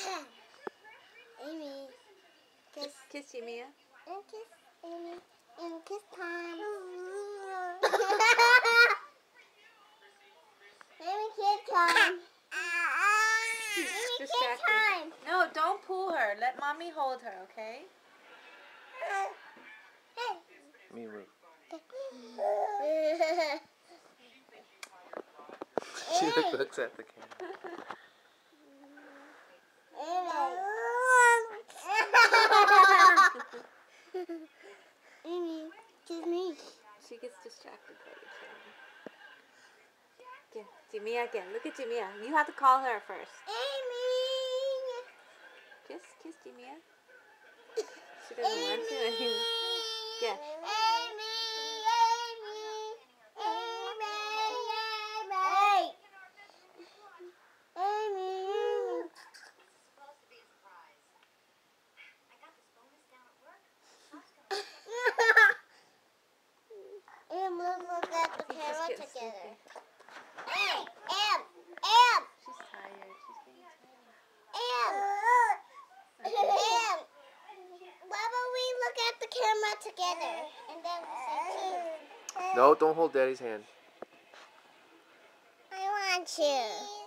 Amy. Kiss Jamia. And kiss Amy. And kiss time. Amy, kiss time. Amy, kiss time. No, don't pull her. Let mommy hold her, okay? Me move. She looks at the camera. Amy, kiss me. She gets distracted by the camera. Again, Jamia again. Look at Jamia. You have to call her first. Amy. Kiss Jamia. She doesn't want to anymore. Yeah. Look at the camera together. Sleepy. Em. She's tired. She's getting tired. Em. Why don't we look at the camera together and then say cheese? No, don't hold Daddy's hand. I want you.